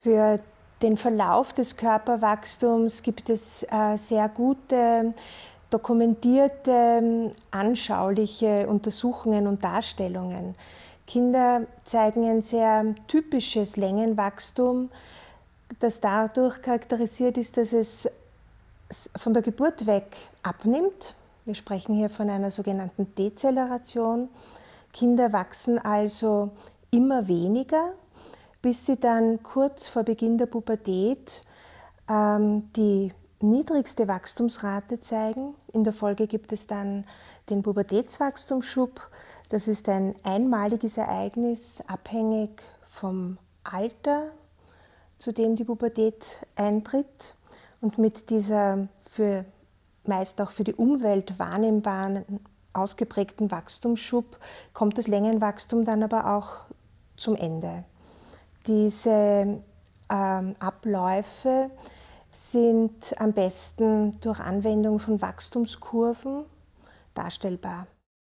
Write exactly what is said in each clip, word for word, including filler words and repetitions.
Für den Verlauf des Körperwachstums gibt es äh, sehr gute, dokumentierte, anschauliche Untersuchungen und Darstellungen. Kinder zeigen ein sehr typisches Längenwachstum, das dadurch charakterisiert ist, dass es von der Geburt weg abnimmt. Wir sprechen hier von einer sogenannten Dezeleration. Kinder wachsen also immer weniger, bis sie dann kurz vor Beginn der Pubertät ähm, die niedrigste Wachstumsrate zeigen. In der Folge gibt es dann den Pubertätswachstumsschub. Das ist ein einmaliges Ereignis, abhängig vom Alter, zu dem die Pubertät eintritt. Und mit dieser für, meist auch für die Umwelt wahrnehmbaren, ausgeprägten Wachstumsschub kommt das Längenwachstum dann aber auch zum Ende. Diese ähm, Abläufe sind am besten durch Anwendung von Wachstumskurven darstellbar.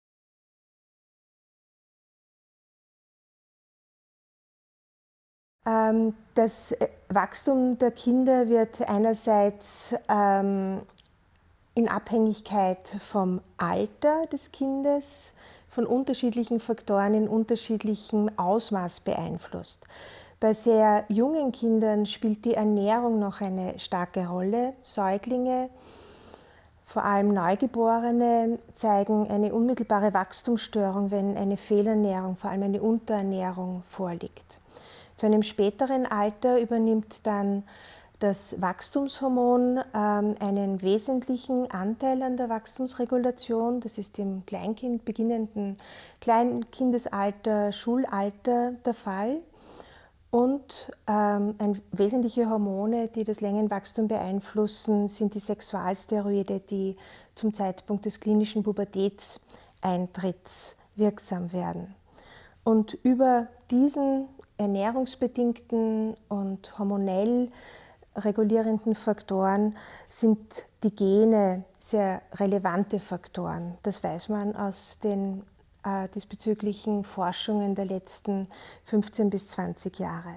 Ähm, das Wachstum der Kinder wird einerseits ähm, in Abhängigkeit vom Alter des Kindes, von unterschiedlichen Faktoren in unterschiedlichem Ausmaß beeinflusst. Bei sehr jungen Kindern spielt die Ernährung noch eine starke Rolle. Säuglinge, vor allem Neugeborene, zeigen eine unmittelbare Wachstumsstörung, wenn eine Fehlernährung, vor allem eine Unterernährung, vorliegt. Zu einem späteren Alter übernimmt dann das Wachstumshormon ähm, einen wesentlichen Anteil an der Wachstumsregulation. Das ist im Kleinkind, beginnenden Kleinkindesalter, Schulalter der Fall. Und ähm, ein, wesentliche Hormone, die das Längenwachstum beeinflussen, sind die Sexualsteroide, die zum Zeitpunkt des klinischen Pubertätseintritts wirksam werden. Und über diesen ernährungsbedingten und hormonell regulierenden Faktoren sind die Gene sehr relevante Faktoren. Das weiß man aus den äh, diesbezüglichen Forschungen der letzten fünfzehn bis zwanzig Jahre.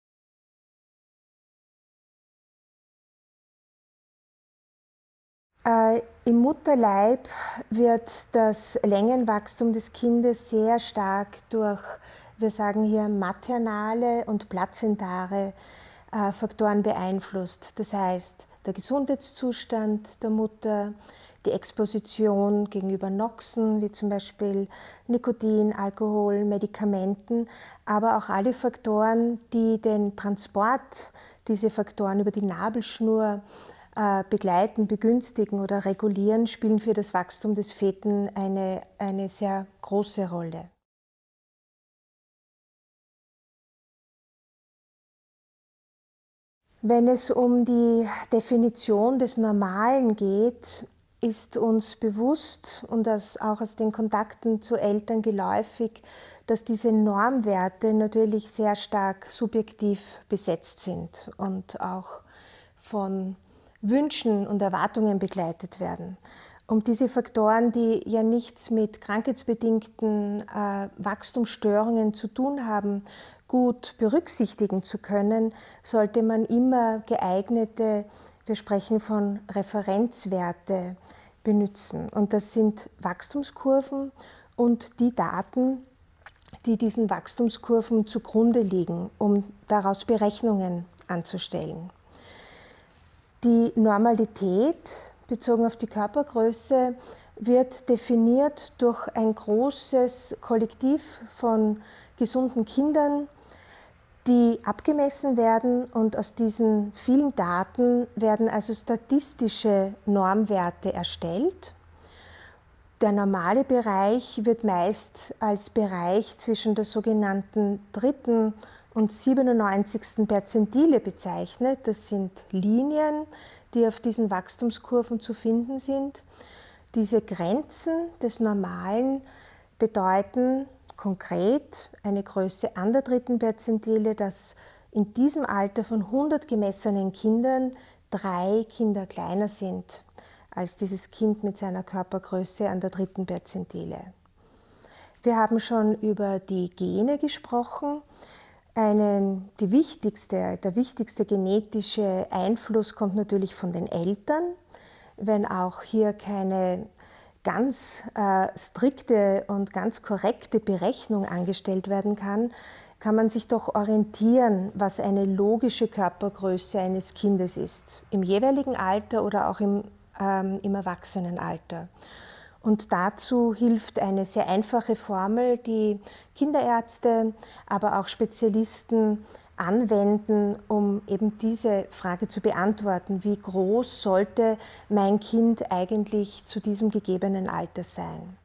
Äh, Im Mutterleib wird das Längenwachstum des Kindes sehr stark durch, wir sagen hier, maternale und plazentare äh, Faktoren beeinflusst. Das heißt, der Gesundheitszustand der Mutter, die Exposition gegenüber Noxen, wie zum Beispiel Nikotin, Alkohol, Medikamenten, aber auch alle Faktoren, die den Transport, diese Faktoren über die Nabelschnur äh, begleiten, begünstigen oder regulieren, spielen für das Wachstum des Feten eine, eine sehr große Rolle. Wenn es um die Definition des Normalen geht, ist uns bewusst und das auch aus den Kontakten zu Eltern geläufig, dass diese Normwerte natürlich sehr stark subjektiv besetzt sind und auch von Wünschen und Erwartungen begleitet werden. Um diese Faktoren, die ja nichts mit krankheitsbedingten äh, Wachstumsstörungen zu tun haben, gut berücksichtigen zu können, sollte man immer geeignete, wir sprechen von Referenzwerte, benutzen. Und das sind Wachstumskurven und die Daten, die diesen Wachstumskurven zugrunde liegen, um daraus Berechnungen anzustellen. Die Normalität bezogen auf die Körpergröße wird definiert durch ein großes Kollektiv von gesunden Kindern, die abgemessen werden, und aus diesen vielen Daten werden also statistische Normwerte erstellt. Der normale Bereich wird meist als Bereich zwischen der sogenannten dritten und siebenundneunzigsten Perzentile bezeichnet. Das sind Linien, die auf diesen Wachstumskurven zu finden sind. Diese Grenzen des Normalen bedeuten konkret eine Größe an der dritten Perzentile, dass in diesem Alter von hundert gemessenen Kindern drei Kinder kleiner sind als dieses Kind mit seiner Körpergröße an der dritten Perzentile. Wir haben schon über die Gene gesprochen. Einen, die wichtigste, der wichtigste genetische Einfluss kommt natürlich von den Eltern, wenn auch hier keine ganz äh, strikte und ganz korrekte Berechnung angestellt werden kann, kann man sich doch orientieren, was eine logische Körpergröße eines Kindes ist, im jeweiligen Alter oder auch im, ähm, im Erwachsenenalter. Und dazu hilft eine sehr einfache Formel, die Kinderärzte, aber auch Spezialisten anwenden, um eben diese Frage zu beantworten: Wie groß sollte mein Kind eigentlich zu diesem gegebenen Alter sein?